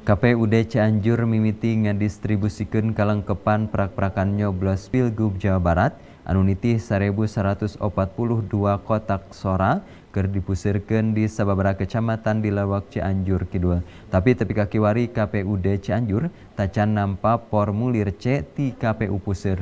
KPUD Cianjur mimiti ngadistribusikeun kalengkepan prak-prakan nyoblos Pilgub Jawa Barat anu nitih 1.142 kotak sora keur dipusirkeun di sababaraha kecamatan di leuweuk Cianjur Kidul. Tapi tepi ka kiwari KPUD Cianjur tacan nampa formulir C ti KPU Puseur.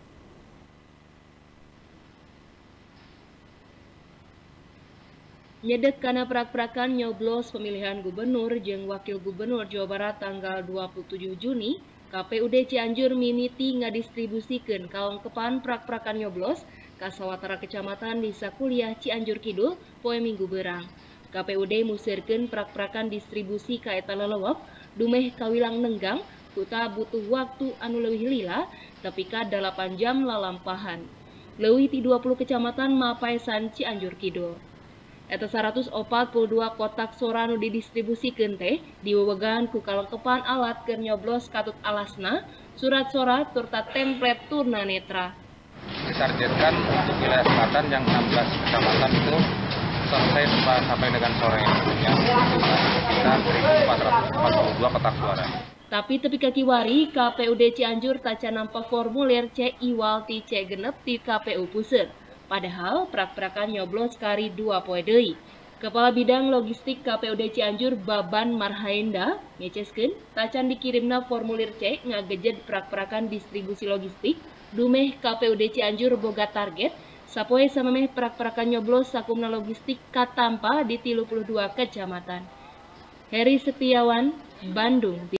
Nyedek kana prak-prakan nyoblos pemilihan gubernur jeung wakil gubernur Jawa Barat tanggal 27 Juni, KPUD Cianjur mimiti ngadistribusikeun kalengkepan prak-prakan nyoblos ka sawatara kecamatan di sakuliah Cianjur Kidul poe Minggu beurang. KPUD musirkeun prak-prakan distribusi ka eta lelewek dumeh kawilang nenggang kuta butuh waktu anu leuwih lila tepi ka 8 jam lalampahan. Leuwih ti 20 kecamatan mapaesan Cianjur Kidul. Eta 142 kotak sora nu didistribusikeun teh diwewegan ku kalengkepan alat keur nyoblos katut alasna, surat sora serta template tunanetra. Ditargetkan untuk wilayah selatan yang 16 kecamatan itu selesai sampai dengan sore yang sekitar 1.442 kotak suara. Tapi tepi ka kiwari KPUD Cianjur tacan nampa formulir C iwal ti C genep ti KPU Puseur. Padahal prak-prakan nyoblos kari 2 poe deui. Kepala Bidang Logistik KPUD Cianjur Baban Marhaenda ngeceskeun tacan dikirimna formulir C ngagejed prak-prakan distribusi logistik dumeh KPUD Cianjur boga target sapoe samemeh prak-prakan nyoblos sakumna logistik katampa di 32 kecamatan. Heri Setiawan, Bandung.